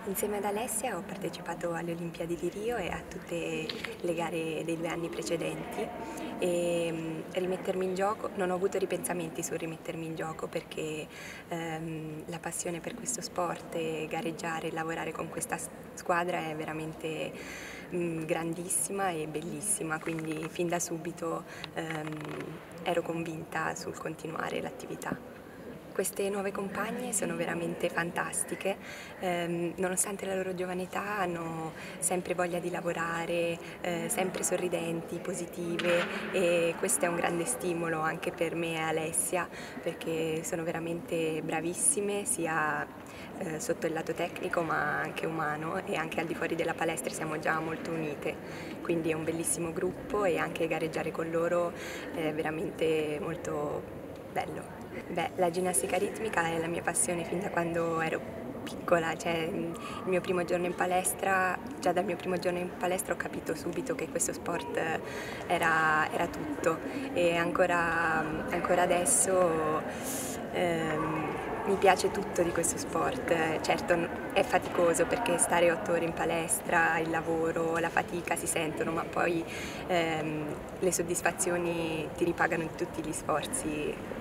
Insieme ad Alessia ho partecipato alle Olimpiadi di Rio e a tutte le gare dei 2 anni precedenti e rimettermi in gioco, non ho avuto ripensamenti sul rimettermi in gioco perché la passione per questo sport e gareggiare e lavorare con questa squadra è veramente grandissima e bellissima, quindi fin da subito ero convinta sul continuare l'attività. Queste nuove compagne sono veramente fantastiche, nonostante la loro giovane età hanno sempre voglia di lavorare, sempre sorridenti, positive e questo è un grande stimolo anche per me e Alessia perché sono veramente bravissime sia sotto il lato tecnico ma anche umano e anche al di fuori della palestra siamo già molto unite, quindi è un bellissimo gruppo e anche gareggiare con loro è veramente molto bello. Beh, la ginnastica ritmica è la mia passione fin da quando ero piccola, il mio primo giorno in palestra, già dal mio primo giorno in palestra ho capito subito che questo sport era tutto e ancora adesso mi piace tutto di questo sport. Certo è faticoso perché stare 8 ore in palestra, il lavoro, la fatica si sentono, ma poi le soddisfazioni ti ripagano tutti gli sforzi